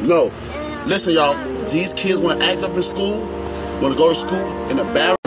No. Listen, y'all. These kids want to act up in school, want to go to school in a bad